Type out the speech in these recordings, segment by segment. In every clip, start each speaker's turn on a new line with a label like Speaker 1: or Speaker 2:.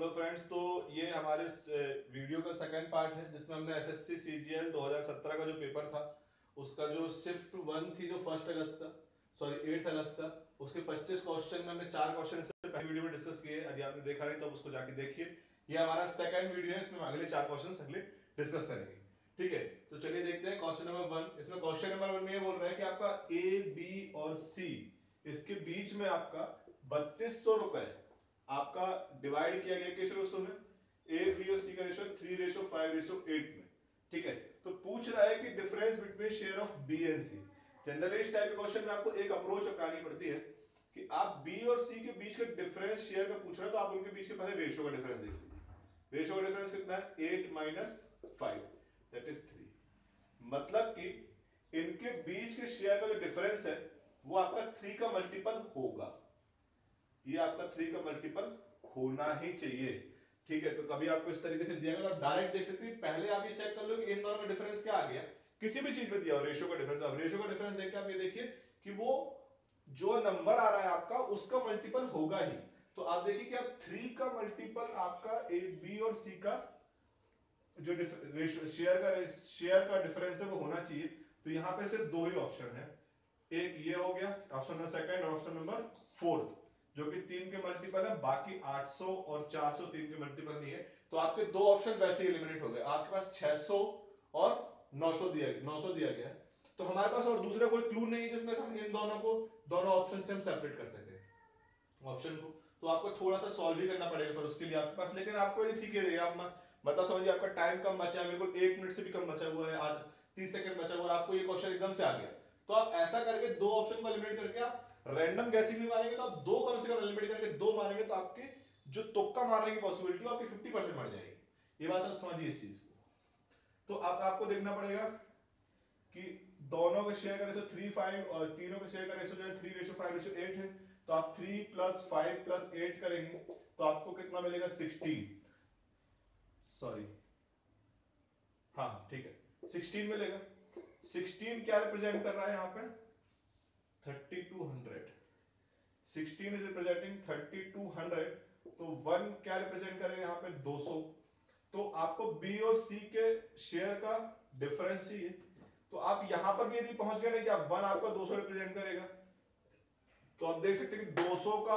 Speaker 1: Hello friends, तो ये हमारे वीडियो का सेकंड पार्ट है जिसमें हमने एसएससी सीजीएल 2017 का जो पेपर था उसका जो शिफ्ट 1 थी जो 8 अगस्त का उसके 25 क्वेश्चन में हमने 4 क्वेश्चन इससे पहले वीडियो में डिस्कस किए। यदि आपने देखा नहीं तो आप उसको जाके देखिए। ये हमारा सेकंड वीडियो है, इसमें हम अगले 4 क्वेश्चन अगले डिस्कस करेंगे। ठीक है, तो चलिए देखते हैं क्वेश्चन नंबर 1। इसमें क्वेश्चन नंबर 1 में ये बोल रहा है कि आपका ए बी और सी इसके बीच में आपका 3200 रुपए आपका डिवाइड किया गया किस रेशो में, ए बी और सी का रेशो 3:5:8 में। ठीक है, तो पूछ रहा है कि difference between share of B and C. Generally इस टाइप के क्वेश्चन में आपको एक अप्रोच अपनानी पड़ती है कि आप बी और सी के बीच का डिफरेंस शेयर का पूछ रहे हो तो आप उनके बीच के पहले रेशो का डिफरेंस देख लीजिए। रेशो का डिफरेंस कितना है, 8 - 5 दैट इज 3। मतलब कि इनके बीच के शेयर का जो डिफरेंस है वो आपका 3 का मल्टीपल होगा। ये आपका 3 का मल्टीपल होना ही चाहिए। ठीक है, तो कभी आपको इस तरीके से दिया गया तो आप डायरेक्ट देख सकते हैं। पहले आप ये चेक कर लो कि इन दोनों में डिफरेंस क्या आ गया। किसी भी चीज में दिया हो रेशियो का डिफरेंस, तो आप रेशियो का डिफरेंस देख के आप ये देखिए कि वो जो नंबर आ रहा है आपका उसका मल्टीपल होगा ही। तो आप देखिए कि आप 3 का मल्टीपल आपका ए बी और सी का जो शेयर का डिफरेंस है वो होना चाहिए। तो यहां पे सिर्फ दो ही ऑप्शन है, एक ये हो गया ऑप्शन नंबर सेकंड और ऑप्शन नंबर फोर्थ जो कि 3 के मल्टीपल है। बाकी 800 और 400 3 के मल्टीपल नहीं है, तो आपके दो ऑप्शन वैसे ही एलिमिनेट हो गए। आपके पास 600 और 900 दिया गया है। तो हमारे पास और दूसरा कोई क्लू नहीं है जिसमें से हम इन दोनों ऑप्शन से हम सेपरेट कर सके ऑप्शन को। तो आपको थोड़ा सा सॉल्व ही करना पड़ेगा फिर उसके लिए आपके पास। लेकिन आपको ये ठीक है, आप मतलब समझिए आपका टाइम कम बचा है, बिल्कुल 1 मिनट से भी कम बचा हुआ है, आज 30 सेकंड बचा हुआ है और आपको ये क्वेश्चन एकदम से आ गया। तो आप ऐसा करके दो ऑप्शन को एलिमिनेट करके आप रैंडम गैसिंग भी मारेंगे तो आप दो कम से कम एलिमिनेट करके दो मारेंगे तो आपके जो तुक्का मारने की पॉसिबिलिटी है आपकी 50% बढ़ जाएगी। ये बात आप समझिए इस चीज को। तो आपको देखना पड़ेगा कि दोनों के शेयर का रेशो 3:5 और तीनों के शेयर का रेशो जो है 3:5:8 है। तो आप 3 + 5 + 8 करेंगे तो आपको कितना मिलेगा, 16। सॉरी, हाँ ठीक है 16 मिलेगा। 16 क्या रिप्रेजेंट कर रहा है यहाँ पे, 3200। 16 इज रिप्रेजेंटिंग 3200। तो 1 क्या रिप्रेजेंट करेगा यहाँ पे, 200। तो आपको बी और सी के शेयर का डिफरेंस चाहिए। तो आप यहां पर भी यदि पहुंच गए ना कि आप 1 आपका 200 रिप्रेजेंट करेगा, तो आप देख सकते हैं कि 200 का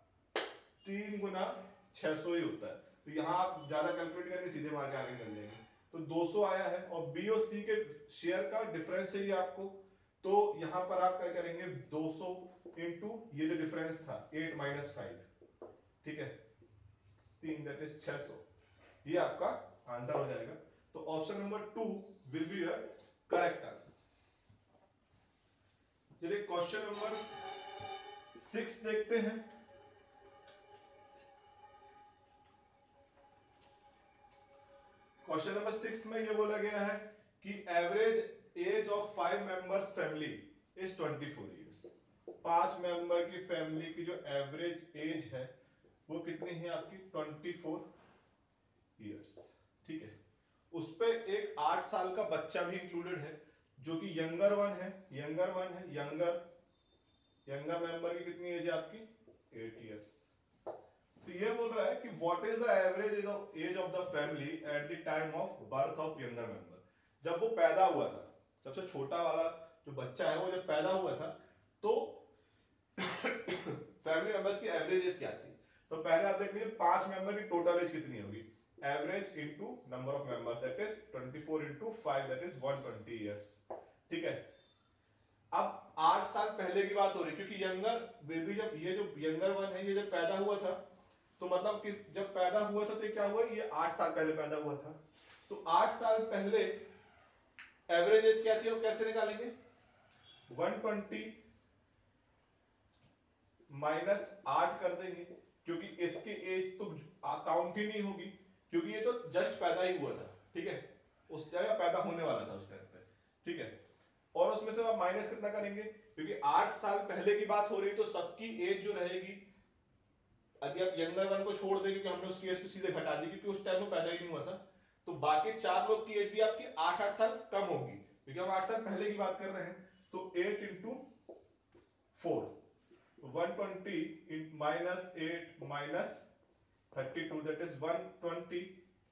Speaker 1: 3 गुना 600 ही होता है। तो यहां आप ज्यादा कैलकुलेट करेंगे सीधे मार के आगे कर लेंगे। तो 200 आया है और बी और सी के शेयर का डिफरेंस चाहिए आपको। तो यहां पर आप क्या करेंगे, 200 इंटू ये जो डिफरेंस था 8 - 5, ठीक है 3 दैट इज 600। ये आपका आंसर हो जाएगा। तो option number 2 will be your correct answer. चलिए क्वेश्चन नंबर 6 देखते हैं। क्वेश्चन नंबर 6 में ये बोला गया है कि average age of 5 members family is 24 years. 5 member की फैमिली की जो एवरेज एज है वो कितनी है आपकी, 24 इयर्स। ठीक है, उस पे एक 8 साल का बच्चा भी इंक्लूडेड है जो कि यंगर वन है। यंगर मेंबर की कितनी एज है आपकी, 8 इयर्स। तो ये बोल रहा है कि what is the average age of the family at the time of birth of younger member. जब वो पैदा हुआ था, सबसे छोटा वाला जो बच्चा है वो जब पैदा हुआ था तो फैमिली मेंबर्स की एवरेज एज क्या थी। तो पहले आप देख लीजिए 5 मेंबर की टोटल एज कितनी होगी, average into number of member that is 24 × 5 that is 120 years. ठीक है, अब 8 साल पहले की बात हो रही क्योंकि यंगर बेबी जब ये जो यंगर वन है ये जब पैदा हुआ था तो मतलब कि जब पैदा हुआ था तो क्या हुआ, ये 8 साल पहले पैदा हुआ था। तो 8 साल पहले एवरेज एज क्या थी, वो कैसे निकालेंगे, 120 - 8 कर देंगे क्योंकि इसकी एज तो काउंट ही नहीं होगी क्योंकि ये तो जस्ट पैदा ही हुआ था। ठीक है, उस जगह पैदा होने वाला था उस टाइम पे। ठीक है, और उसमें से आप माइनस कितना करेंगे क्योंकि 8 साल पहले की बात हो रही है तो सबकी एज जो रहेगी, यदि आप यंगर वन को छोड़ दें क्योंकि हमने उसकी एज तो सीधे घटा दी क्योंकि उस टाइम वो पैदा ही नहीं हुआ था, तो बाकी 4 लोग की एज भी आपकी 8-8 साल कम होगी क्योंकि हम 8 साल पहले की बात कर रहे हैं। तो 8 × 4 120 - 8 - 32 that is 120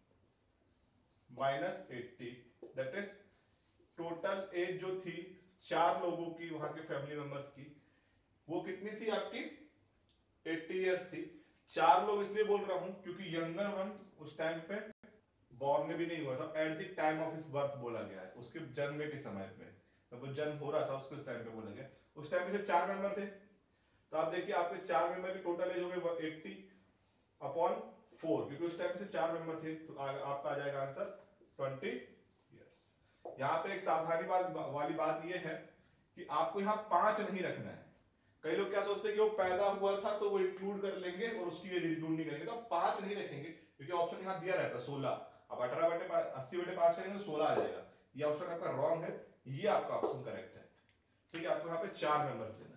Speaker 1: minus 80 that is total age जो थी 4 लोगों की, वहां के फैमिली मेंबर्स की, वो कितनी थी आपकी 80 इयर्स थी। 4 लोग इसलिए बोल रहा हूं क्योंकि यंगर वन उस टाइम पे बॉर्न भी नहीं हुआ था, at the time of his birth बोला गया है, उसके जन्म के समय पे, जब वो जन्म हो रहा था उसके उस टाइम पे बोला गया। उस टाइम पे सिर्फ 4 मेंबर थे, तो आप देखिए आपके 4 मेंबर की टोटल एज हो गई 80 अपॉन 4, क्योंकि उस टाइम पे सिर्फ 4 मेंबर थे, तो आपका आ जाएगा आंसर 20 इयर्स। यहाँ पे एक सावधानी वाली बात ये है कि आपको यहाँ 5 नहीं रखना है। कई लोग क्या सोचते हैं कि वो पैदा हुआ था तो वो इंक्लूड कर लेंगे और उसकी एज इंक्लूड नहीं करेंगे, तो 5 नहीं रखेंगे, क्योंकि ऑप्शन यहाँ दिया रहता है 16। अब 80/5 करेंगे तो 16 आ जाएगा। ये ऑप्शन आपका रॉन्ग है, ये आपका ऑप्शन करेक्ट है। ठीक है, आपको यहाँ पे 4 मेंबर्स लेना है।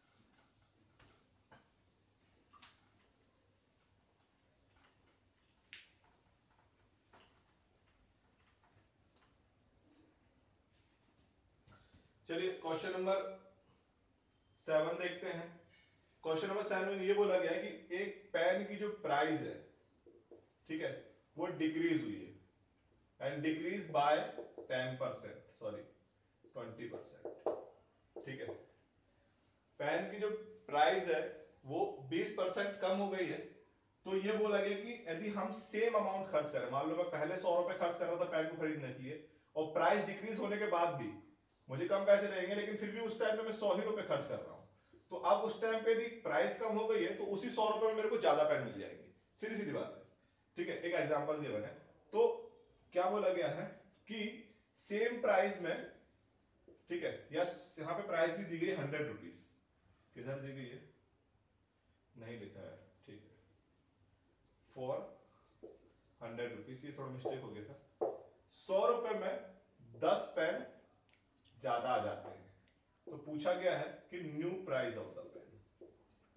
Speaker 1: चलिए क्वेश्चन नंबर 7 देखते हैं। क्वेश्चन नंबर 7 में ये बोला गया है कि एक पेन की जो प्राइस है, ठीक है, वो डिक्रीज हुई है एंड डिक्रीज बाय 10%, सॉरी 20%। ठीक है, पेन की जो प्राइस है वो 20% कम हो गई है, तो ये बोला गया कि यदि हम सेम अमाउंट खर्च करें, मान लो मैं पहले 100 रुपए खर्च कर रहा था पेन को खरीदने के लिए, और प्राइस डिक्रीज होने के बाद भी मुझे कम पैसे लगेंगे, लेकिन फिर भी उस टाइम पे मैं 100 ही रुपए खर्च कर रहा हूं, तो अब उस टाइम पे यदि प्राइस कम हो गई है तो उसी 100 रुपए में मेरे को ज्यादा पेन मिल जाएंगे। सीधी सीधी बात है। ठीक है, एक एग्जांपल दिया मैंने, तो क्या बोला गया है कि सेम प्राइस में, ठीक है, या यहाँ पे प्राइस भी दी गई 100 रुपीज, किधर दी गई है नहीं लिखा है, ठीक है, फॉर 100 रुपीज, ये थोड़ा मिस्टेक हो गया था। 100 रुपए में 10 पेन ज्यादा आ जाते हैं, तो पूछा गया है कि new price of the pen.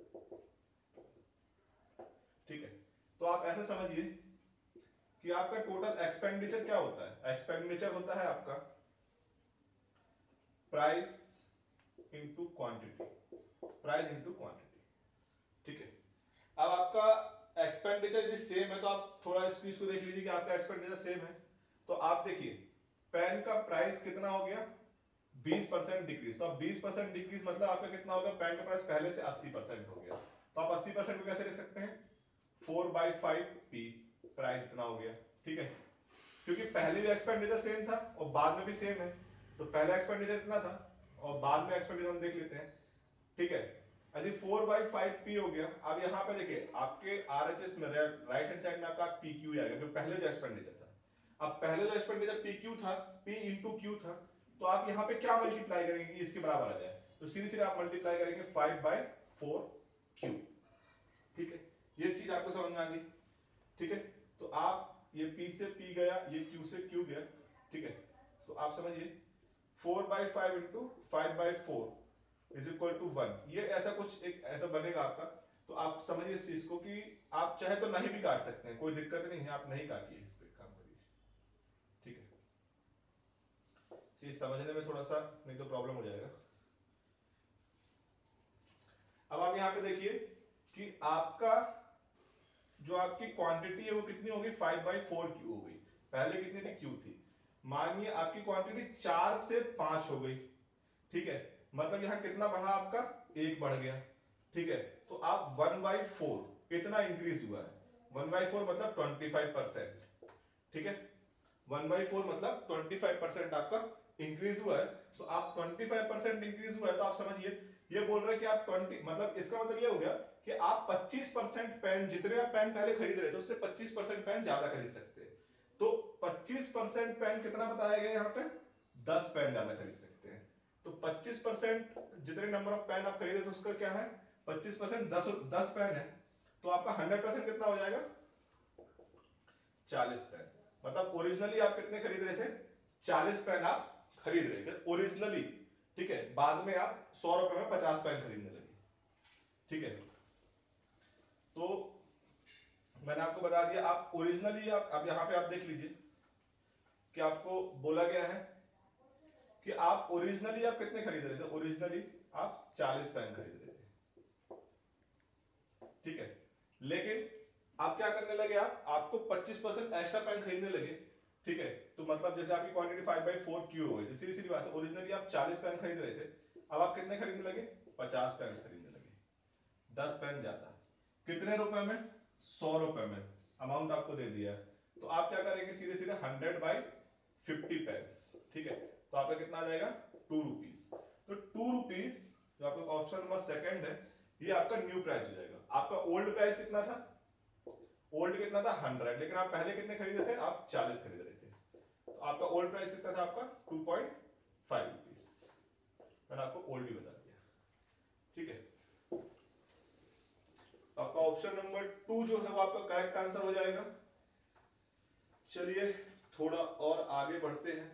Speaker 1: ठीक है, तो आप ऐसे समझिए कि आपका टोटल एक्सपेंडिचर क्या होता है, एक्सपेंडिचर होता है आपका price into quantity, price into quantity. ठीक है, अब आपका एक्सपेंडिचर यदि सेम है तो आप थोड़ा इस चीज को देख लीजिए कि आपका एक्सपेंडिचर सेम है, तो आप देखिए पेन का प्राइस कितना हो गया 20% डिक्रीज, तो अब 20% डिक्रीज मतलब आपका कितना होगा, पेन का प्राइस पहले से 80% हो गया, तो आप 80% को कैसे लिख सकते हैं 4/5p, प्राइस इतना हो गया। ठीक है, क्योंकि पहले भी एक्सपेंडिचर सेम था और बाद में भी सेम है, तो पहला एक्सपेंडिचर इतना था और बाद में एक्सपेंडिचर हम देख लेते हैं। ठीक है, यदि 4/5p हो गया, अब यहाँ पे देखिए आपके RHS में राइट हैंड साइड में आपका PQ आएगा, जो पहले जो एक्सपेंडिचर था। अब पहले जो एक्सपेंडिचर PQ था, P इंटू Q था, तो आप यहाँ पे क्या मल्टीप्लाई करेंगे कि इसके बराबर आ जाए, तो सीधे सीधे आप मल्टीप्लाई करेंगे 5/4Q। ठीक है, ये चीज आपको समझ में आ गई। ठीक है, तो आप ये P से P गया, ये Q से Q गया। ठीक है, तो आप समझिए 4/5 इंटू 5/4 इज इक्वल टू 1, ये ऐसा कुछ एक ऐसा बनेगा आपका। तो आप समझिए इस चीज को कि आप चाहे तो नहीं भी काट सकते हैं, कोई दिक्कत नहीं है, आप नहीं काटिए, इस पे काम करिए। ठीक है, चीज समझने में थोड़ा सा नहीं तो प्रॉब्लम हो जाएगा। अब आप यहां पे देखिए कि आपका जो आपकी क्वांटिटी है वो कितनी होगी 5/4 क्यू हो गई, पहले कितनी थी क्यू थी, मानिए आपकी क्वांटिटी 4 से 5 हो गई। ठीक है, मतलब यहां कितना बढ़ा आपका 1 बढ़ गया। ठीक है, तो आप 1/4 इतना इंक्रीज हुआ है, 1/4 मतलब 25%। ठीक है, 1/4 मतलब 25% आपका इंक्रीज हुआ है, तो आप 25% इंक्रीज हुआ है, तो आप समझिए ये बोल रहे हैं कि आप 20 मतलब इसका मतलब ये हो गया कि आप 25% पेन, जितने आप पेन पहले खरीद रहे थे उससे 25% पेन ज्यादा खरीद सकते हैं। तो 25% पेन कितना बताया गया यहाँ पे 10 पेन ज्यादा खरीद सकते हैं, तो 25% जितने नंबर ऑफ पेन आप खरीदे थे उसका क्या है 25% 10 पेन है, तो आपका 100% कितना हो जाएगा 40 पेन। मतलब ओरिजिनली आप कितने खरीद रहे थे 40 पेन आप खरीद रहे थे ओरिजिनली। ठीक है, बाद में आप 100 रुपए में 50 पेन खरीदने लगे। ठीक है, तो मैंने आपको बता दिया, आप ओरिजिनली आप यहां पे आप देख लीजिए कि आपको बोला गया है कि आप ओरिजिनली आप कितने खरीद रहे थे, ओरिजिनली आप 40 पेन खरीद रहे थे। ठीक है, लेकिन आप क्या करने लगे, आपको 25% एक्स्ट्रा पेन खरीदने लगे, ठीक है। तो मतलब जैसे आपकी क्वांटिटी 5/4 क्यू हो गई, सीधी सीधी बात है, ओरिजिनली आप 40 पेन खरीद रहे थे, अब आप कितने खरीदने लगे, 50 पेन खरीदने लगे, 10 पेन ज्यादा। कितने रुपए में, 100 रुपए में अमाउंट आपको दे दिया है। तो आप क्या करेंगे, सीधे सीधे 100/50 पेन्स, ठीक है। तो आपका कितना आ जाएगा, 2 रुपीज। तो 2 रुपीज जो आपका ऑप्शन नंबर सेकंड है, ये आपका न्यू प्राइस हो जाएगा। आपका ओल्ड प्राइस कितना था, ओल्ड कितना था 100, लेकिन आप पहले कितने खरीदे थे, आप 40 खरीद रहे थे। तो आपका ओल्ड प्राइस कितना था, आपका 2.5 रुपीज। मैंने आपको ओल्ड भी बता दिया, ठीक है। आपका ऑप्शन नंबर 2 जो है वो आपका करेक्ट आंसर हो जाएगा। चलिए थोड़ा और आगे बढ़ते हैं।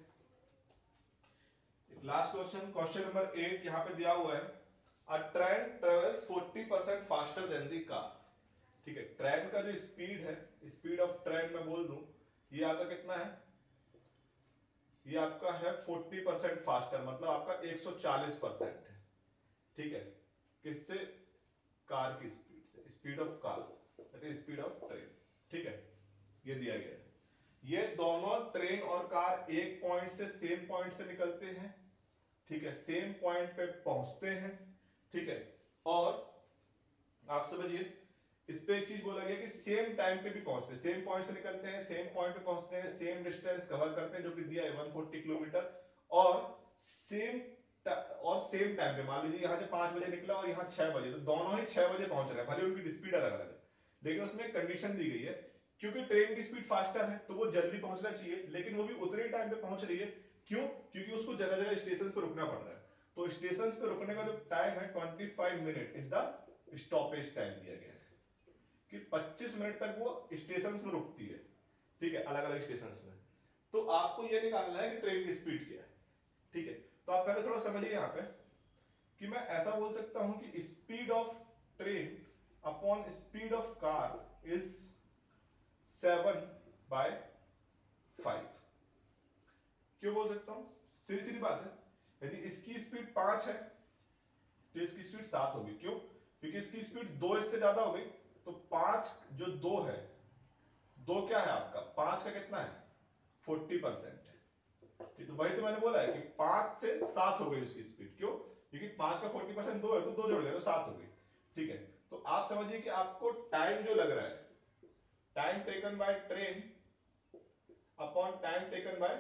Speaker 1: लास्ट क्वेश्चन, क्वेश्चन नंबर 8 यहां पे दिया हुआ है, a train travels 40% faster than the car, ठीक है। ट्रेन का जो स्पीड है, स्पीड ऑफ ट्रेन मैं बोल दूं, ये आपका कितना है, ये आपका है 40% फास्टर, मतलब आपका 140% है, ठीक है। किससे, कार की स्पीड से, speed of car that is speed of train, ठीक है। ये दिया गया है। ये दोनों ट्रेन और कार एक पॉइंट से, सेम पॉइंट से निकलते हैं, ठीक है, सेम पॉइंट पे पहुंचते हैं, ठीक है। और आप समझिए, इस पे एक चीज बोला गया कि सेम टाइम पे भी पहुंचते हैं, सेम पॉइंट से निकलते हैं, सेम पॉइंट पे पहुंचते हैं, सेम डिस्टेंस कवर करते हैं जो कि दिया है 140 किलोमीटर, और सेम टाइम पे, मान लीजिए यहां से 5 बजे निकला और यहां 6 बजे, तो दोनों ही 6 बजे पहुंच रहे हैं, भले उनकी स्पीड अलग अलग है, लेकिन उसमें कंडीशन दी गई है, क्योंकि ट्रेन की स्पीड फास्टर है तो वो जल्दी पहुंचना चाहिए, लेकिन वो भी उतने टाइम पे पहुंच रही है, क्यों, क्योंकि उसको जगह जगह स्टेशन पे रुकना पड़ रहा है। तो स्टेशन पे रुकने का जो टाइम है 25 minute is the stoppage time दिया गया है, कि 25 मिनट तक वो स्टेशन में रुकती है, ठीक है, अलग अलग स्टेशन में। तो आपको ये निकालना है कि ट्रेन की स्पीड क्या है, ठीक है। तो आप पहले थोड़ा समझिए यहाँ पे, कि मैं ऐसा बोल सकता हूं कि speed of train upon speed of car is 7/5। क्यों बोल सकता हूं, सीधी सीधी बात है, यदि इसकी स्पीड 5 है तो इसकी स्पीड 7 होगी, क्यों, क्योंकि इसकी स्पीड 2 इससे ज्यादा हो गई, तो 5 जो 2 है, 2 क्या है आपका, 5 का कितना है 40%, तो वही तो मैंने बोला है कि 5 से 7 हो गई उसकी स्पीड, क्यों, क्योंकि 5 का 40% 2 है, तो 2 जोड़ गए तो 7 हो गई, ठीक है। तो आप समझिए कि आपको टाइम जो लग रहा है, time taken by train upon time taken by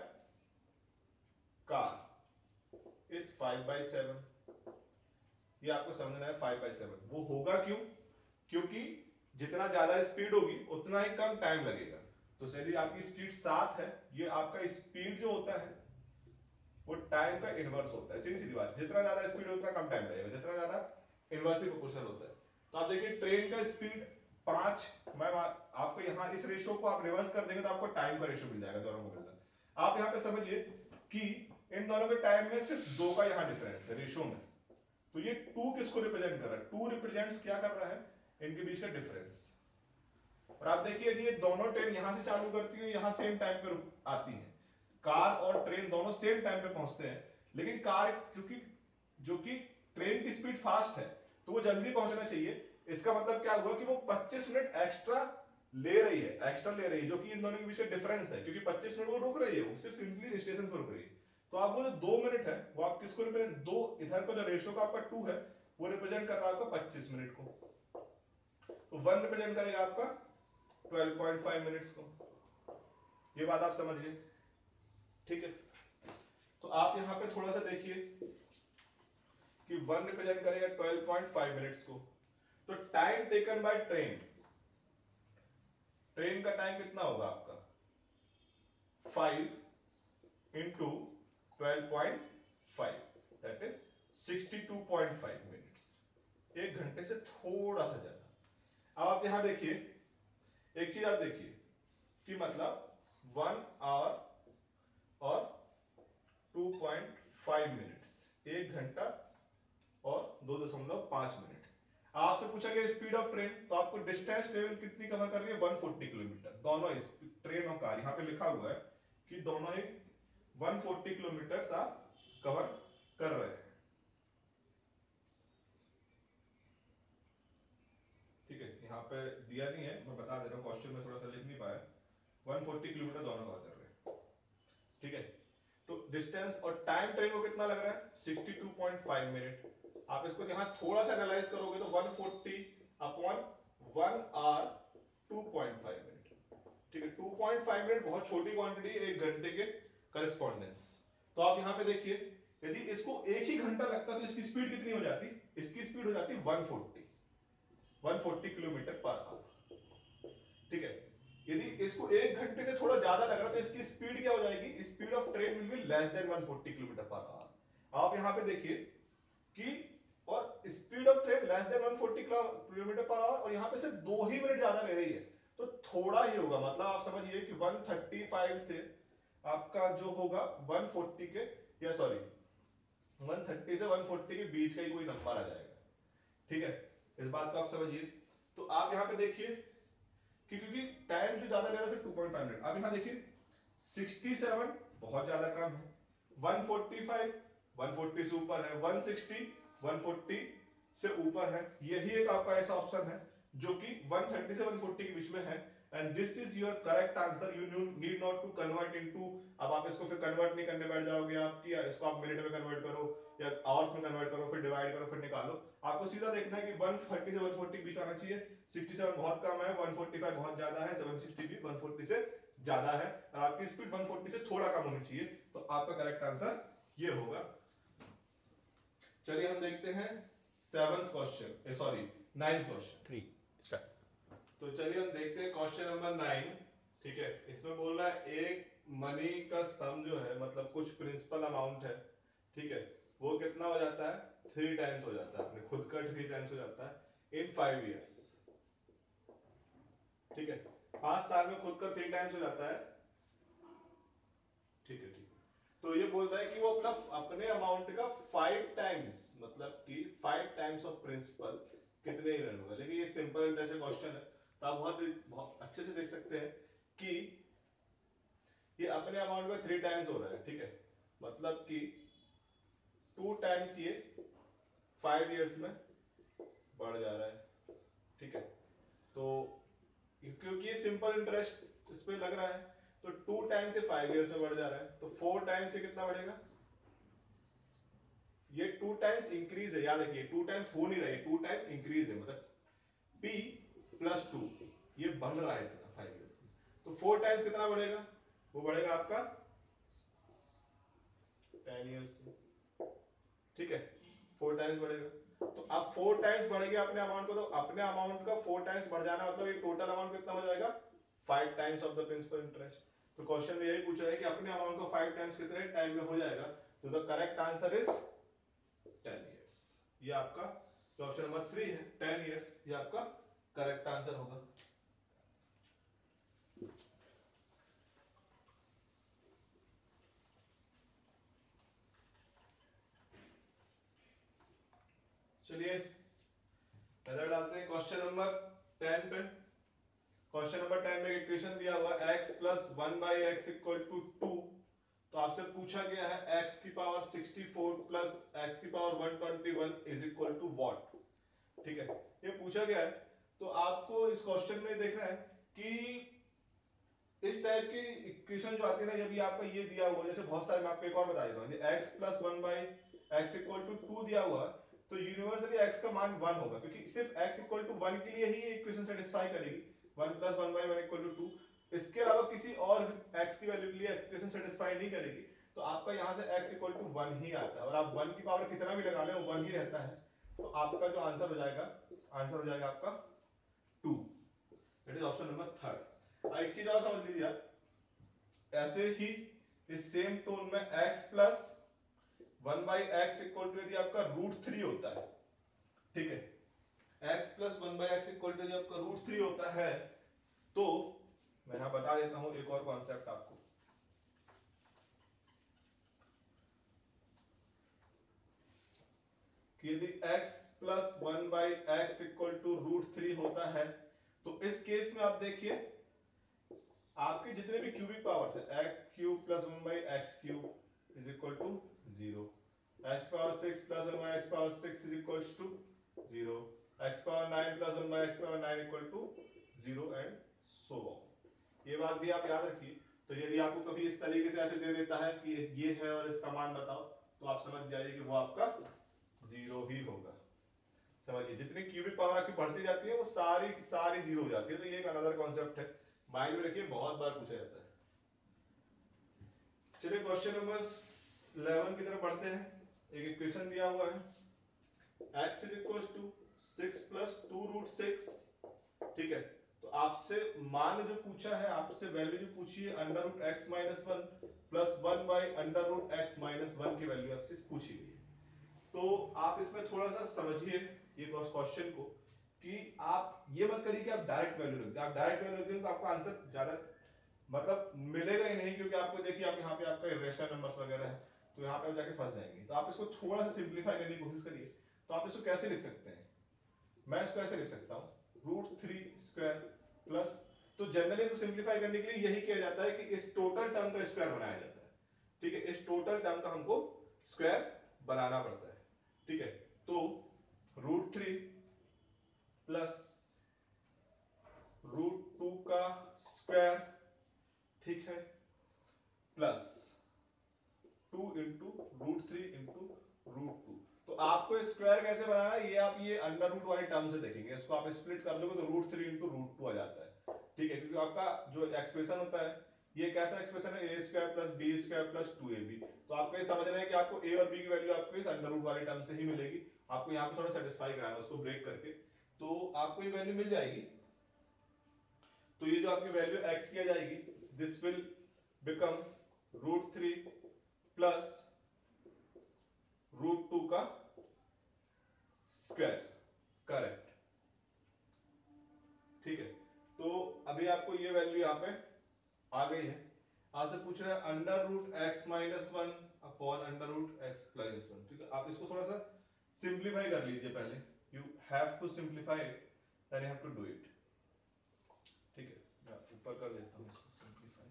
Speaker 1: car is 5/7। ये आपको समझना है, 5/7 वो होगा क्यों, क्योंकि जितना ज्यादा स्पीड होगी उतना ही कम टाइम लगेगा। तो यदि आपकी स्पीड 7 है, ये आपका स्पीड जो होता है वो टाइम का इनवर्स होता है, सीधी सीधी बात, जितना ज्यादा स्पीड उतना कम टाइम लगेगा, जितना ज्यादा इनवर्सली प्रोपोर्शनल होता है। तो आप देखिए ट्रेन का स्पीड 5, मैं आपको यहाँ इस रेशियो को आप रिवर्स कर देंगे तो आपको टाइम का रेशियो मिल जाएगा, दोनों को मिलना। आप यहाँ पे समझिए कि इन दोनों के टाइम में सिर्फ 2 का यहाँ डिफरेंस है रेशियो में, तो ये 2 किसको रिप्रेजेंट कर रहा है, 2 रिप्रेजेंट्स क्या कर रहा है, इनके बीच का डिफरेंस। और आप देखिए यदि ये दोनों ट्रेन यहां से चालू करती है, यहां सेम टाइम पे आती है, कार और ट्रेन दोनों सेम टाइम पे पहुंचते हैं, लेकिन कार जो कि ट्रेन की स्पीड फास्ट है तो वो जल्दी पहुंचना चाहिए, इसका मतलब क्या हुआ कि वो 25 मिनट एक्स्ट्रा ले रही है, जो कि इन दोनों के बीच का डिफरेंस है, क्योंकि 25 मिनट वो रुक रही है, वो सिर्फ सिंपली स्टेशन पर रुक रही है। तो आप वो जो 2 मिनट है वो आप किसको रिप्रेजेंट, 2 इधर का जो रेशियो का आपका 2 है वो रिप्रेजेंट कर रहा है आपका 25 मिनट को, तो 1 रिप्रेजेंट करेगा आपका 12.5 मिनट्स को। ये बात आप समझ गए, ठीक है। तो आप यहां पे थोड़ा सा देखिए कि 1 रिप्रेजेंट करेगा 12.5 मिनट्स को, तो time taken by train, train का टाइम कितना होगा आपका 5 इंटू 12.5 दैट इज 62.5 मिनट्स, 1 घंटे से थोड़ा सा ज्यादा। अब आप यहां देखिए, एक चीज आप देखिए कि मतलब 1 आवर और 2.5 मिनट्स, 1 घंटा और 2.5 मिनट। आपसे पूछा गया स्पीड ऑफ ट्रेन, तो आपको डिस्टेंस ट्रेन कितनी कवर कर रही है 140 किलोमीटर, दोनों ट्रेन और कार, यहां पे लिखा हुआ है कि दोनों ही 140 किलोमीटर आप कवर कर रहे हैं, ठीक है। यहां पे दिया नहीं है, मैं बता दे रहा हूँ, क्वेश्चन में थोड़ा सा लिख नहीं पाया। 140 किलोमीटर दोनों कवर कर रहे हैं, ठीक है। तो डिस्टेंस और टाइम ट्रेन को कितना लग रहा है 62.5 मिनट। आप इसको यहाँ थोड़ा सा एनालाइज करोगे तो 140 अपॉन 1 आवर 2.5 मिनट, ठीक है। 2.5 मिनट बहुत छोटी क्वांटिटी, एक घंटे के करस्पॉन्डेंस। तो आप यहाँ पे देखिए, यदि इसको एक ही घंटा लगता तो इसकी स्पीड कितनी हो जाती, इसकी स्पीड हो जाती 140 किलोमीटर पर आवर, ठीक है। यदि इसको एक घंटे से थोड़ा ज्यादा लग रहा तो इसकी स्पीड क्या हो जाएगी, speed of train will be less than 140 kilometer per hour. आप यहाँ पे देखिए कि और speed of train less than 140 kilometer per hour, और यहाँ पे सिर्फ 2 ही मिनट ज्यादा ले रही है, तो थोड़ा ही होगा। मतलब आप समझिए कि 135 से आपका जो होगा 140 के, या सॉरी 130 से 140 के बीच का ही कोई नंबर आ जाएगा, ठीक है। इस बात को आप समझिए। तो आप यहाँ पे देखिए कि क्योंकि टाइम जो ज्यादा ले रहा है 2.5 मिनट। अब यहाँ देखिए 67 बहुत ज्यादा कम है, 145 140 से ऊपर है, 160 140 से ऊपर है। यही एक आपका ऐसा ऑप्शन है जो कि 130 से 140 के बीच में है, and this is your correct answer. You need not to convert into, अब आप इसको फिर कन्वर्ट नहीं करने बैठ जाओगे आप कि इसको आप मिनट में कन्वर्ट करो या आवर्स में कन्वर्ट करो, फिर डिवाइड करो, फिर निकालो। आपको सीधा देखना है कि 130 से 140 के बीच आना चाहिए। 67 बहुत कम है, 145 बहुत ज्यादा है, 760 भी 140 से ज्यादा है, और आपकी स्पीड 140 से थोड़ा कम होनी चाहिए। तो आपका करेक्ट आंसर ये होगा। चलिए हम देखते हैं 7th question, sorry 9th question 3 start. तो चलिए हम देखते हैं क्वेश्चन नंबर 9, ठीक है। इसमें बोल रहा है एक मनी का सम जो है, मतलब कुछ प्रिंसिपल अमाउंट है, ठीक है, वो कितना हो जाता है 3 टाइम्स हो जाता है, अपने खुद का 3 टाइम्स हो जाता है इन 5 इयर्स, ठीक है। 5 साल में खुद का 3 टाइम्स हो जाता है, ठीक है, ठीक है। तो ये बोल रहा है कि वो अपने अमाउंट का 5 टाइम्स, मतलब कि 5 टाइम्स ऑफ प्रिंसिपल कितने ही रन होगा। लेकिन ये सिंपल इंटरेस्ट क्वेश्चन है, तो आप बहुत अच्छे से देख सकते हैं कि ये अपने अमाउंट में 3 टाइम्स हो रहा है, ठीक है। मतलब कि 2 टाइम्स ये 5 इयर्स में बढ़ जा रहा है, ठीक है। तो क्योंकि ये सिंपल इंटरेस्ट इस पे लग रहा है, तो 2 टाइम्स से 5 इयर्स में बढ़ जा रहा है, तो 4 टाइम्स से कितना बढ़ेगा, ये 2 टाइम्स इंक्रीज है, याद रखिए 2 टाइम्स हो नहीं रहा है, 2 टाइम इंक्रीज है, मतलब p + 2 ये बढ़ रहा है इतना 5 इयर्स में। तो 4 टाइम्स कितना बढ़ेगा, वो बढ़ेगा आपका 10 इयर्स में, ठीक है। 4 टाइम्स बढ़ेगा, तो अब 4 टाइम्स बढ़ गया अपने अमाउंट को, तो अपने अमाउंट का 4 टाइम्स बढ़ जाना, मतलब ये टोटल अमाउंट कितना हो जाएगा 5 times of the principal interest. तो क्वेश्चन में यही पूछा है कि अपने अमाउंट को 5 टाइम्स कितने टाइम में हो जाएगा, तो the correct answer is 10 years. ये आपका जो ऑप्शन नंबर 3 है 10 इयर्स, ये आपका करेक्ट आंसर होगा। चलिए नजर डालते हैं क्वेश्चन नंबर 10 पे। क्वेश्चन नंबर 10 में इक्वेशन दिया हुआ x + 1/x = 2। तो आपसे पूछा गया है x की पावर 64 + x की पावर 121 = व्हाट, ठीक है। ये पूछा गया है, तो आपको इस क्वेश्चन में देखना है कि इस टाइप की इक्वेशन जो आती है ना, जब ये आपका ये दिया हुआ, जैसे बहुत सारे, मैं आपको एक और बता देता हूँ, x + 1/x = 2 दिया हुआ, तो यूनिवर्सली x का मान 1 होगा, क्योंकि सिर्फ x = 1 के लिए ही ये इक्वेशन सेटिस्फाई करेगी, 1 + 1/1 = 2। इसके अलावा किसी और x की वैल्यू के लिए इक्वेशन सेटिस्फाई नहीं करेगी। तो आपका यहाँ से x = 1 ही आता है, और आप 1 की पावर कितना भी लगा लें वो 1 ही रहता है। तो आपका जो आंसर हो जाएगा आपका 2, दैट इज ऑप्शन नंबर 3। एक चीज और समझ लीजिए आप, ऐसे ही इस सेम टोन में x + 1/x = यदि आपका √3 होता है, ठीक है, x + 1/x = यदि आपका √3 होता है, तो मैं यहां बता देता हूं एक और कॉन्सेप्ट आपको, कि यदि x + 1/x = √3 होता है, तो इस केस में आप देखिए आपके जितने भी क्यूबिक पावर्स है, x³ + 1/x³ = 0, x⁻6 + 1/x⁻6 = 0, x power 9 plus 1 by x power 9 equal to 0 and so on. ये बात भी आप याद रखिए। तो यदि आपको कभी इस तरीके से ऐसे दे देता है कि ये है और इसका मान बताओ, तो आप समझ जाइए कि वो आपका 0 ही होगा। समझिए, जितनी क्यूबिक पावर आपकी बढ़ती जाती है वो सारी सारी 0 हो जाती है। तो ये एक अनदर कॉन्सेप्ट है, माइंड में रखिए, बहुत बार पूछा जाता है। चलिए क्वेश्चन नंबर 11 की तरफ बढ़ते हैं। एक इक्वेशन दिया हुआ है, x is equal to 6 plus 2 root 6। ठीक है, तो आपसे मान जो पूछा है, आपसे वैल्यू जो पूछी है under root x minus 1 plus 1 by under root x minus 1 की वैल्यू आपसे पूछी गई है। तो आप इसमें थोड़ा सा समझिए ये क्वेश्चन को, कि आप ये मत करिए कि आप डायरेक्ट वैल्यू रख दें। आप डायरेक्ट वैल्यू रख दें तो आपका आंसर ज्यादा मतलब मिलेगा ही नहीं, क्योंकि आपको देखिए आप यहाँ पे आपका इरेशनल नंबर्स वगैरह है, तो यहाँ पे आप जाके फंस जाएंगे। तो आप इसको थोड़ा सा सिंप्लीफाई करने की कोशिश करिए। तो आप इसको कैसे लिख सकते हैं, मैं इसको ऐसे लिख सकता हूँ रूट 3 स्क्वायर प्लस, तो जनरली इसको सिंप्लीफाई करने के लिए यही किया जाता है कि इस टोटल टर्म का स्क्वायर बनाया जाता है। ठीक है, इस टोटल टर्म का हमको स्क्वायर बनाना पड़ता है। ठीक है, तो रूट 3 प्लस रूट 2 का स्क्वायर, ठीक है, plus 2 into root 3 into root 2। तो आपको स्क्वायर कैसे बनाना है, ये आप ये अंडर रूट वाले टर्म से देखेंगे। इसको आप स्प्लिट कर दोगे तो रूट 3 इंटू रूट 2 आ जाता है। ठीक है, क्योंकि आपका जो एक्सप्रेशन होता है ये कैसा एक्सप्रेशन है, a square plus b square plus 2ab। तो आपको ये समझना है कि आपको ए और बी की वैल्यू आपको इस अंडर रूट वाले टर्म से ही मिलेगी। आपको यहाँ पे थोड़ा सेटिस्फाई कराना है उसको ब्रेक करके, तो आपको ये वैल्यू मिल जाएगी। तो ये जो आपकी वैल्यू एक्स की आ जाएगी, this will become root 3 plus root 2 का स्क्वायर। करेक्ट, ठीक है। तो अभी आपको ये वैल्यू यहाँ पे आ गई है। आपसे पूछ रहा है under root x minus 1 upon under root x plus 1। ठीक है, आप इसको थोड़ा सा सिंप्लीफाई कर लीजिए पहले। You have to simplify then you have to do it. ठीक है, मैं ऊपर कर देता हूँ इसको सिंप्लीफाई।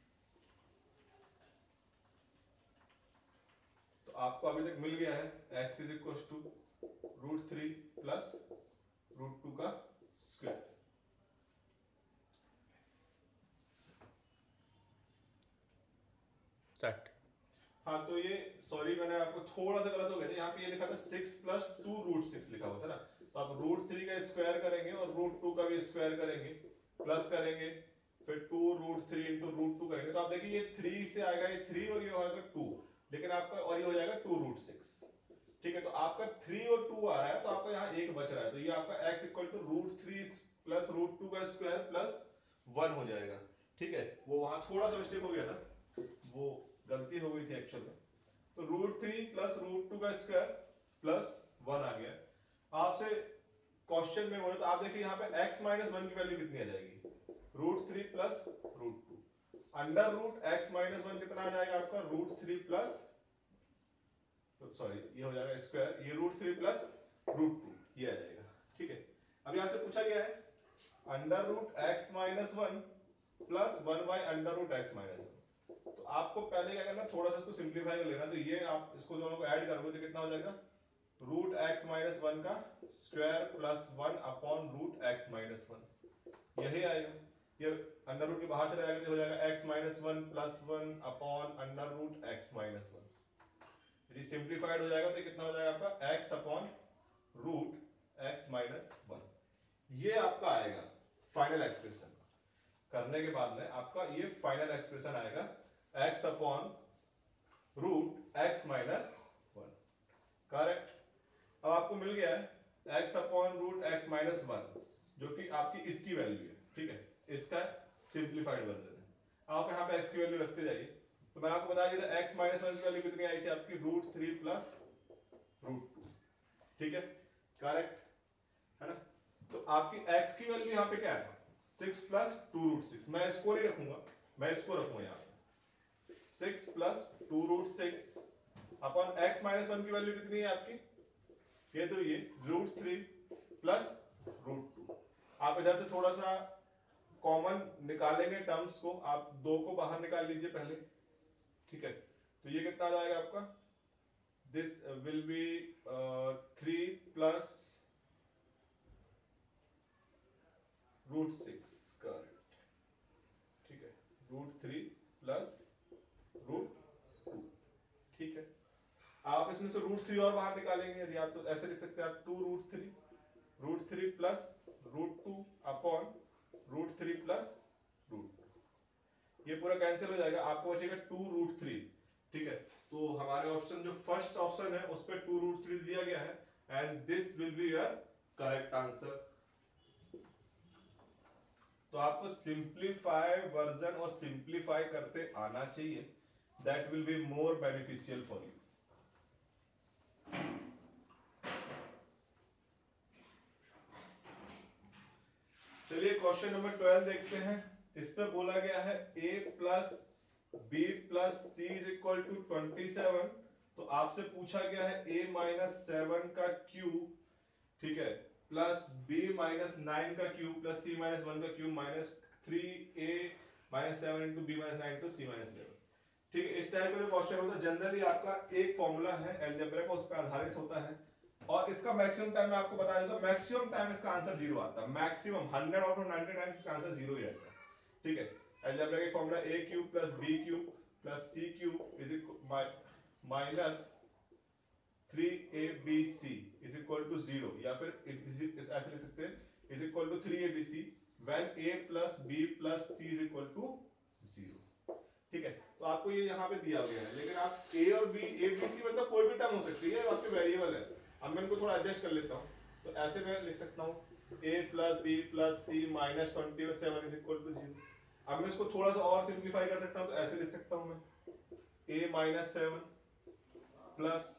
Speaker 1: तो आपको अभी तक मिल गया है x is equal to root 3 plus root 2 का स्क्वायर। सेट। हाँ, तो ये सॉरी मैंने आपको थोड़ा सा गलत हो गया था, यहाँ पे ये लिखा था 6 प्लस 2 रूट 6 लिखा हुआ था ना। तो आप रूट 3 का स्क्वायर करेंगे और रूट 2 का भी स्क्वायर करेंगे, प्लस करेंगे, फिर 2 रूट 3 इंटू रूट 2 करेंगे। तो आप देखिए ये 3 से आएगा, ये 3 और ये होगा 2, लेकिन आपका और ये हो जाएगा 2 रूट 6। ठीक है, तो आपका 3 और 2 आ रहा है, तो आपका यहाँ एक बच रहा है। तो ये आपका x equal to root 3 plus root 2 का स्क्वायर प्लस 1 हो जाएगा। ठीक है, वो वहां थोड़ा सा मिस्टेक हो गया था, वो गलती हो गई थी एक्चुअल में। तो रूट 3 प्लस रूट 2 का स्क्वायर प्लस 1 आ गया। आपसे क्वेश्चन में बोले तो आप देखिए यहाँ पे x माइनस 1 की वैल्यू कितनी आ जाएगी, root 3 plus root 2। Under root x minus 1 कितना आ जाएगा आपका, रूट 3 प्लस, तो सॉरी ये हो जाएगा स्क्वायर, ये रूट 3 प्लस रूट 2 ये आ जाएगा। ठीक है, अभी आपसे पूछा गया है under root x minus 1 plus 1 by under root x minus 1। तो आपको पहले क्या करना, थोड़ा सा इसको सिंप्लीफाई कर लेना। तो ये आप इसको दोनों को ऐड करोगे तो कितना हो जाएगा, रूट एक्स माइनस 1 का square plus 1 upon root x minus 1, यही आएगा। ये अंडर रूट के बाहर चला जाएगा तो हो जाएगा x minus 1 plus 1 upon under root x minus 1। यदि सिंप्लीफाइड हो जाएगा तो कितना हो जाएगा आपका x upon root x minus 1। ये आपका आएगा फाइनल एक्सप्रेशन। करने के बाद में आपका ये फाइनल एक्सप्रेशन आएगा x upon root x minus 1। Correct, अब आपको मिल गया है x upon root x minus 1, जो कि आपकी इसकी वैल्यू है। ठीक है, इसका सिंप्लीफाइड वर्जन है। आप यहाँ पे x की वैल्यू रखते जाइए। तो मैंने आपको बताया था x माइनस 1 की वैल्यू कितनी आई थी आपकी, रूट 3 प्लस रूट 2। ठीक है, करेक्ट है ना। तो आपकी x की वैल्यू यहाँ पे क्या है, 6 प्लस 2 रूट 6। मैं इसको नहीं रखूंगा, मैं इसको रखूंगा यहाँ पे 6 plus 2 root 6 upon x minus 1 की वैल्यू कितनी है आपकी, ये तो ये रूट 3 प्लस रूट 2। आप इधर से थोड़ा सा कॉमन निकालेंगे टर्म्स को, आप 2 को बाहर निकाल लीजिए पहले। ठीक है, तो ये कितना आ जाएगा आपका, this will be 3 plus √6 correct, ठीक है, √3 प्लस √2, ठीक है। आप इसमें से √3 और बाहर निकालेंगे यदि आप, तो ऐसे लिख सकते हैं आप 2√3 प्लस √2 अपॉन √3 प्लस √2, ये पूरा कैंसिल हो जाएगा, आपको बचेगा 2√3, ठीक है। तो हमारे ऑप्शन जो फर्स्ट ऑप्शन है उस पर 2√3 दिया गया है and this will be your correct answer. तो आपको सिंप्लीफाई वर्जन और सिंप्लीफाई करते आना चाहिए, that will be more beneficial for you. चलिए क्वेश्चन नंबर 12 देखते हैं। इस पे बोला गया है a plus b plus c is equal to 27। तो आपसे पूछा गया है a माइनस 7 का क्यूब, ठीक है, प्लस b माइनस 9 का क्यूब प्लस c माइनस 1 का cube minus 3a minus 7 into b minus 9 into c minus 11, ठीक है। इस टाइप का जो क्वेश्चन होता है जनरली आपका एक फॉर्मूला है अलजेब्रा का, उस पर आधारित होता है और इसका मैक्सिमम टाइम मैं आपको बता देता हूं, मैक्सिमम टाइम इसका आंसर 0 आता है, मैक्सिमम 100 आउट ऑफ 90 टाइम्स इसका आंसर 0 ही आता है, ठीक है। अलजेब्रा का formula a cube plus b cube plus c cube is equal minus 3abc is equal to 0, या फिर ऐसे लिख सकते हैं is equal to 3abc when a plus b plus c is equal to 0, ठीक है। तो आपको ये यहाँ पे दिया गया है, लेकिन आप a और b, a b c मतलब कोई भी टर्म हो सकती है, आपके वेरिएबल है। अब मैं इनको थोड़ा एडजस्ट कर लेता हूँ, तो ऐसे मैं लिख सकता हूँ a plus b plus c minus 27 is equal to 0। अब मैं इसको थोड़ा सा और सिंप्लीफाई कर सकता हूँ, तो ऐसे लिख सकता हूँ मैं a minus 7 plus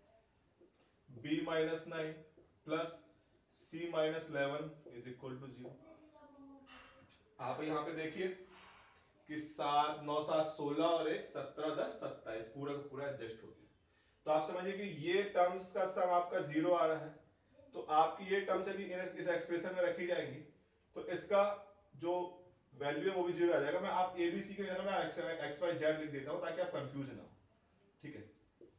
Speaker 1: b minus 9 plus c minus 11 is equal to 0। आप यहाँ पे देखिए कि 7 9 7 16 और 1 17 10 27 पूरा का पूरा एडजस्ट हो गया। तो आप समझिए कि ये टर्म्स का सम आपका 0 आ रहा है, तो आपकी ये टर्म्स यदि इस एक्सप्रेशन में रखी जाएंगी तो इसका जो वैल्यू है वो भी 0 आ जाएगा। मैं आप एबीसी के जगह में एक्स वाई जेड लिख देता हूं ताकि आप कंफ्यूज ना हो, ठीक है।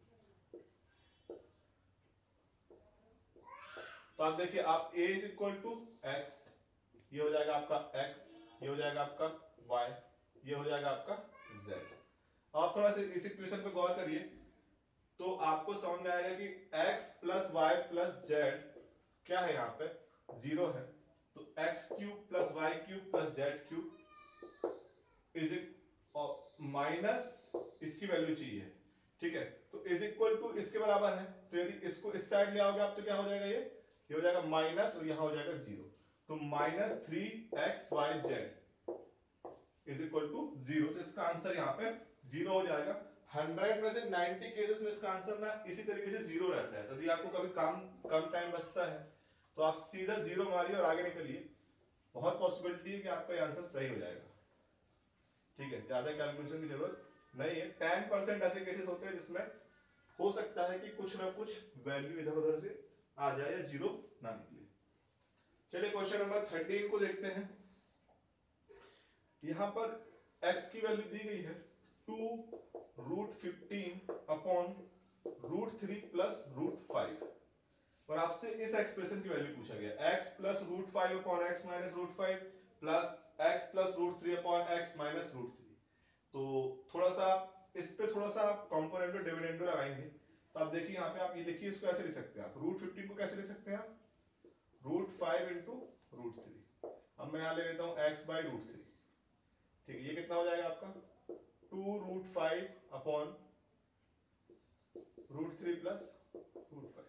Speaker 1: तो आप देखिए, आप a is equal to x, ये हो जाएगा आपका x, ये हो जाएगा आपका y, ये हो जाएगा आपका z। आप थोड़ा सा इस इक्वेशन पे गौर करिए तो आपको समझ में आएगा कि x plus y plus z क्या है, यहाँ पे 0 है, तो x cube plus y cube plus z cube is minus इसकी वैल्यू चाहिए, ठीक है। तो इज इक्वल टू इसके बराबर है, तो यदि इसको इस साइड ले आओगे आप तो क्या हो जाएगा, ये हो जाएगा माइनस और यहाँ हो जाएगा 0, तो minus 3xyz is equal to 0। तो इसका आंसर यहाँ पे 0 हो जाएगा। 100 में से 90 केसेस में इसका आंसर ना इसी तरीके से 0 रहता है। तो यदि आपको कभी कम टाइम बचता है तो आप सीधा 0 मारिए और आगे निकलिए, बहुत पॉसिबिलिटी है कि आपका आंसर सही हो जाएगा, ठीक है। ज्यादा कैलकुलेशन की जरूरत नहीं है। 10% ऐसे केसेस होते हैं जिसमें हो सकता है कि कुछ ना कुछ वैल्यू इधर उधर से आ जाए या 0 ना निकले। चलिए क्वेश्चन नंबर 13 को देखते हैं। यहां पर x की वैल्यू दी गई है 2√15 अपॉन √3 प्लस √5 और आपसे इस एक्सप्रेशन की वैल्यू पूछा गया x plus √5 upon x minus √5 plus x plus √3 upon x minus √3। तो थोड़ा सा इस पे थोड़ा सा कॉम्पोनेंटो डिविडेंडो लगाएंगे। तो आप देखिए यहाँ पे, आप ये लिखिए, इसको ऐसे लिख सकते हैं आप, √15 को कैसे लिख सकते हैं आप, √5 इंटू √3। अब मैं यहाँ ले लेता हूँ x बाई √3, ठीक है। ये कितना हो जाएगा आपका 2√5 अपॉन √3 प्लस √5।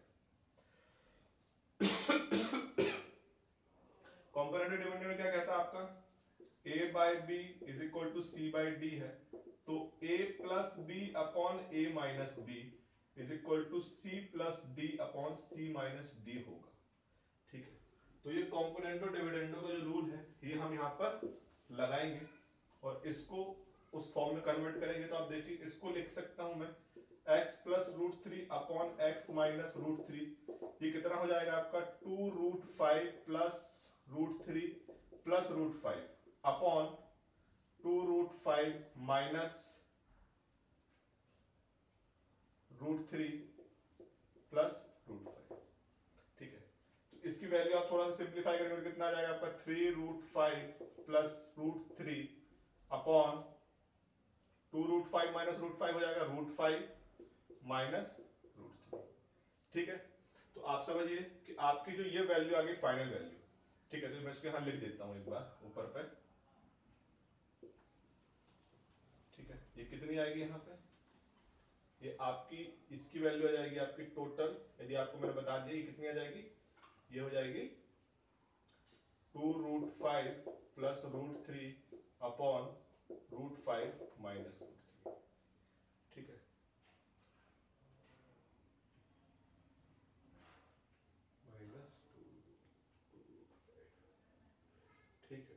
Speaker 1: कॉम्पोनेंट डिविडेंड क्या कहता है आपका, a by b is equal to c by d है, तो a plus b upon a minus b is equal to c plus d upon c minus d होगा, ठीक है। तो ये कॉम्पोनेंटो डिविडेंडो का जो रूल है ये हम यहाँ पर लगाएंगे और इसको उस फॉर्म में कन्वर्ट करेंगे। तो आप देखिए, इसको लिख सकता हूं मैं x plus √3 upon x minus √3, ये कितना हो जाएगा आपका 2√5 plus √3 plus √5 upon 2√5 minus √3 plus √5, ठीक है। तो इसकी वैल्यू आप थोड़ा सा सिंप्लीफाई करेंगे तो कितना आ जाएगा आपका 3√5 प्लस √3 अपॉन 2√5 माइनस √5 हो जाएगा √5 माइनस √3। ठीक है, तो आप समझिए कि आपकी जो ये वैल्यू आ गई फाइनल वैल्यू। ठीक है, तो मैं इसको यहां लिख देता हूं एक बार ऊपर पे। ठीक है, ये कितनी आएगी यहाँ पे, ये आपकी इसकी वैल्यू आ जाएगी आपकी टोटल, यदि आपको मैंने बता दिया ये कितनी आ जाएगी, ये हो जाएगी 2√5 प्लस √3 अपॉन √5 माइनस √3। ठीक है, माइनस 2√5। ठीक है,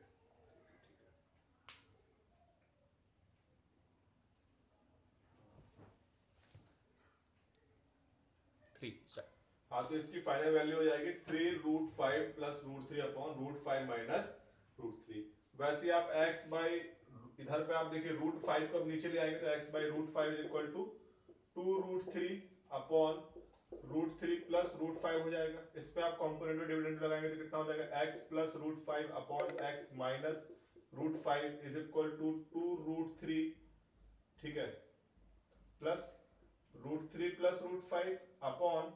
Speaker 1: हाँ, तो इसकी फाइनल वैल्यू हो जाएगी 3√5 प्लस √3 अपॉन √5 माइनस √3। वैसे आप x बाई, इधर पे आप देखिए √5 को अब नीचे ले आएंगे तो x by √5 is equal to 2√3 upon √3 plus √5 हो जाएगा। इस पे आप कंपोनेंट में डिविडेंड लगाएंगे तो कितना हो जाएगा, x plus √5 upon x minus √5 is equal to 2√3। ठीक है, plus √3 plus √5 upon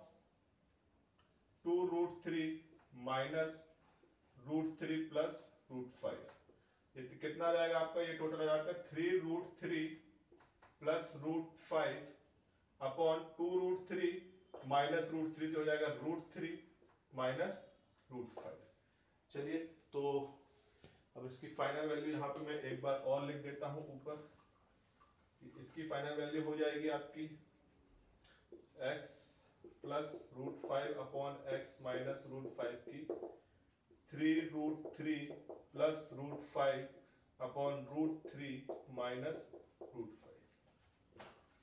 Speaker 1: 2√3 minus √3 plus √5। ये कितना आ जाएगा आपका, ये टोटल आ जाएगा 3√3 प्लस √5 अपॉन 2√3 माइनस √3 जो हो जाएगा √3 माइनस √5। चलिए, तो अब इसकी फाइनल वैल्यू यहाँ पे मैं एक बार और लिख देता हूं ऊपर। इसकी फाइनल वैल्यू हो जाएगी आपकी x plus √5 upon x minus √5 की 3√3 प्लस √5 अपॉन √3 माइनस √5।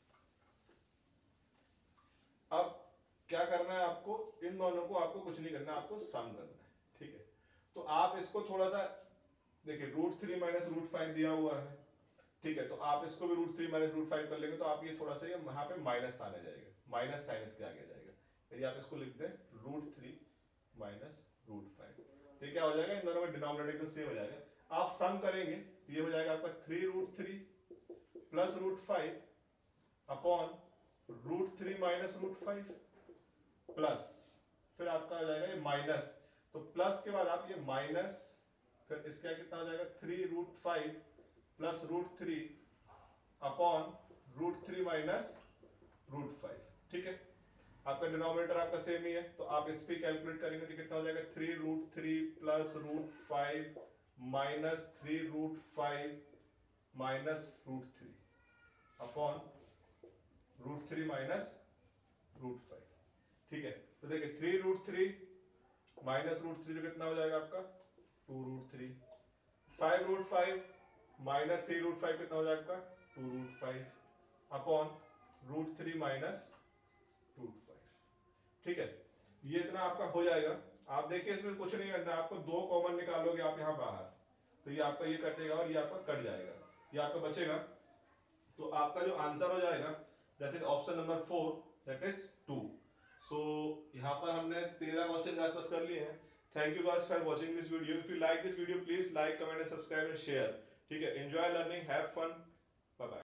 Speaker 1: अब क्या करना है आपको, इन दोनों को आपको कुछ नहीं करना, आपको सम करना है। ठीक है, तो आप इसको थोड़ा सा देखिए, √3 माइनस √5 दिया हुआ है। ठीक है, तो आप इसको भी √3 माइनस √5 कर लेंगे तो आप ये थोड़ा सा यहाँ पे माइनस आने जाएगा, माइनस साइन इसके आगे जाएगा। यदि आप इसको लिख दें √3 माइनस √5 तो क्या हो जाएगा, इन दोनों का डिनोमिनेटर एकदम सेम हो जाएगा। आप सम करेंगे तो ये हो जाएगा आपका 3√3 प्लस √5 अपॉन √3 माइनस √5 प्लस, फिर आपका हो जाएगा ये माइनस, तो प्लस के बाद आप ये माइनस, फिर इसका कितना हो जाएगा 3√5 प्लस √3 अपॉन √3 माइनस √5। ठीक है, आपका डिनोमिनेटर आपका सेम ही है, तो आप इस पे कैलकुलेट करेंगे तो कितना हो जाएगा 3√3 plus √5 minus 3√5 minus √3 upon √3 minus √5। ठीक है, तो देखिए 3√3 माइनस √3 जो कितना हो जाएगा आपका 2√3, 5√5 माइनस 3√5 कितना हो जाएगा 2√5 अपॉन √3 माइनस √5। ठीक है, ये इतना आपका हो जाएगा। आप देखिए इसमें कुछ नहीं करना, आपको 2 कॉमन निकालोगे आप यहाँ बाहर, तो ये आपका ये कटेगा और ये आपका कट जाएगा, ये आपका बचेगा। तो आपका जो आंसर हो जाएगा that is option number 4, that is 2। So यहाँ पर हमने 13 क्वेश्चन आसपास कर लिए हैं। Thank you guys for watching this video. If you like this video please like, comment and subscribe and share. ठीक है, enjoy learning, have fun, bye bye.